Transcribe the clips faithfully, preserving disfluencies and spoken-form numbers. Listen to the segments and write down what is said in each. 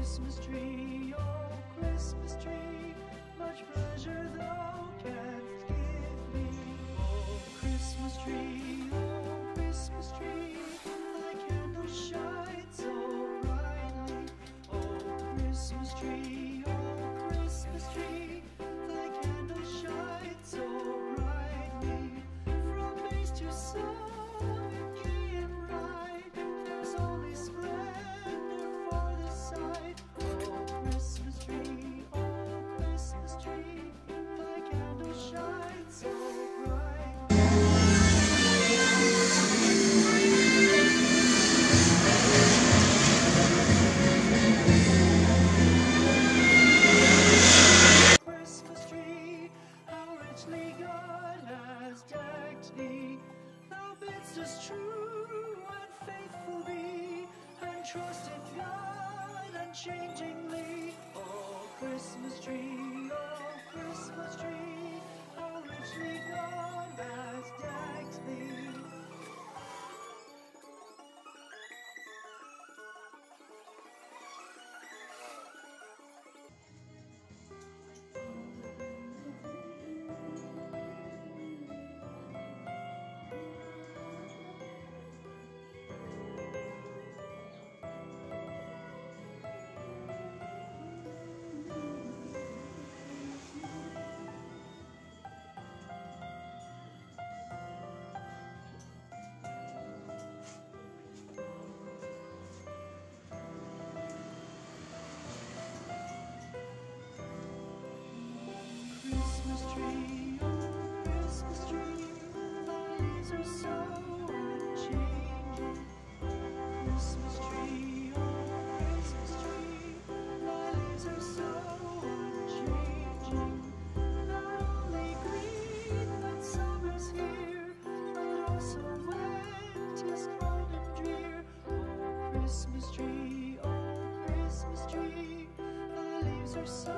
Christmas tree, oh Christmas tree, much pleasure thou canst give me. Oh Christmas tree, oh Christmas tree, thy candle shines so brightly. Oh Christmas tree, oh Christmas tree, thy candle shines so brightly. From base to summit, gay and bright, there's only splendor for the sight. Oh Christmas tree, oh Christmas tree, thy candle shines so bright. Christmas tree, how richly God has decked thee. Thou bidst us true and faithful be, and trust in God unchangingly. Oh Christmas tree, oh Christmas tree, how richly God has decked thee. Christmas tree, oh Christmas tree, thy leaves are so unchanging. Christmas tree, oh Christmas tree, thy leaves are so unchanging. Not only green when summer's here, but also when 'tis cold and drear. Oh Christmas tree, oh Christmas tree, thy leaves are so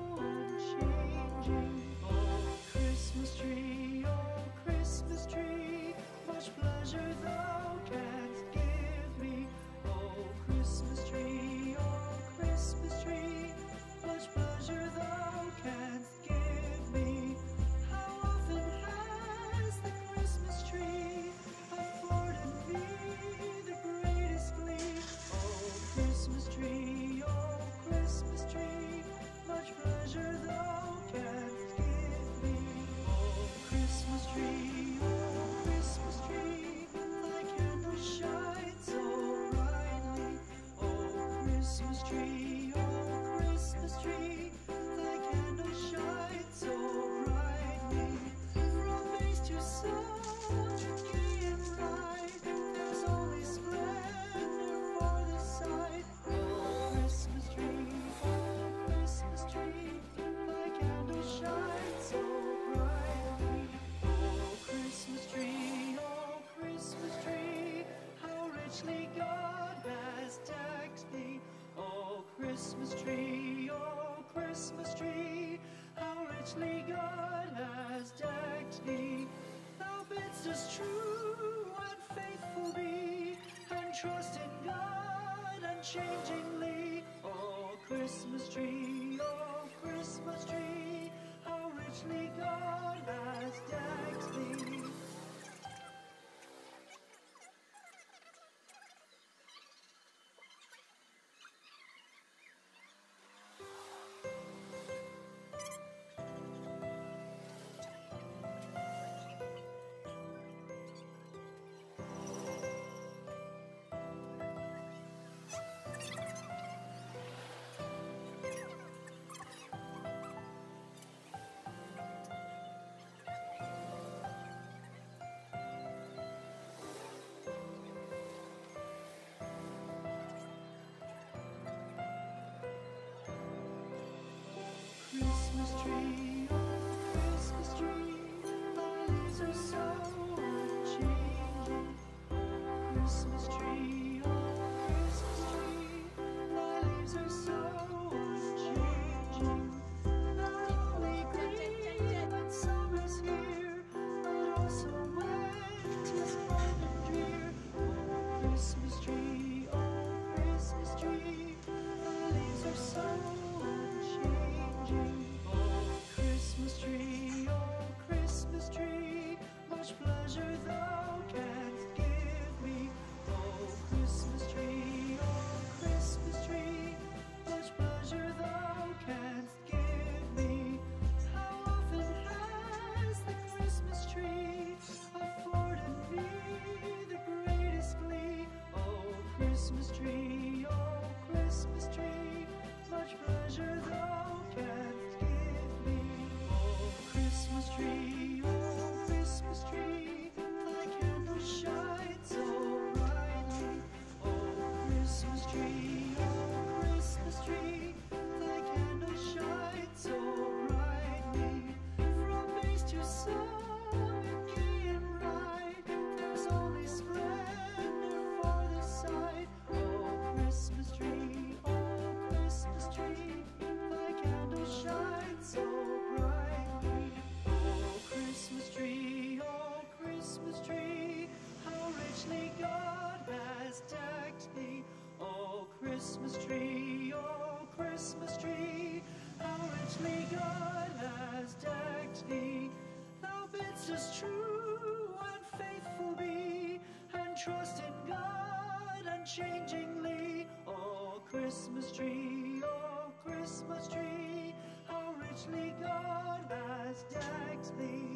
unchanging. Oh Christmas tree, oh Christmas tree, much pleasure thou canst give me. Oh Christmas tree, oh Christmas tree, much pleasure thou canst give me. How often has the Christmas tree afforded me the greatest glee. Oh Christmas tree, oh Christmas tree, much pleasure thou canst give me. Oh Christmas tree, oh Christmas tree, thy candle shines so brightly. Oh Christmas tree, oh Christmas tree, thy candle shines so brightly. From base to summit, gay and bright, there's only splendor for the sight. Oh Christmas tree, oh Christmas tree, thy candle shines so brightly. Oh Christmas tree, oh Christmas tree, how richly God has decked thee. Oh Christmas tree, oh Christmas tree, how richly God has decked thee. Thou bidst us true and faithful be, and trust in God unchangingly. Oh Christmas tree, oh Christmas tree, how richly God has decked thee. Christmas tree, oh Christmas tree, thy leaves are so unchanging. Christmas tree, oh Christmas tree, thy leaves are so unchanging. Not only green when summer's here, but also when 'tis cold and drear. Oh Christmas tree, oh Christmas tree, thy leaves are so unchanging. Oh, Christmas tree, oh, Christmas tree, much pleasure thou canst give me. Oh, Christmas tree, oh, Christmas tree, much pleasure thou canst give me. How often has the Christmas tree afforded me the greatest glee? Oh, Christmas tree, oh, Christmas tree, much pleasure thou canst give me. Oh, Christmas tree, oh, Christmas tree, thy candles shine so brightly. Oh, Christmas tree, oh, Christmas tree, thy candles shine so brightly. From base to summit, gay and bright, there's only splendor for the sight. Oh, Christmas tree, oh, Christmas tree, thy candles shine so brightly. Oh, Christmas tree, oh, Christmas tree, how richly God has decked thee. Oh, Christmas tree, oh, Christmas tree, how richly God has decked thee. Thou bidst us true and faithful be, and trust in God unchangingly. Oh, Christmas tree, oh, Christmas tree, how richly God has decked thee.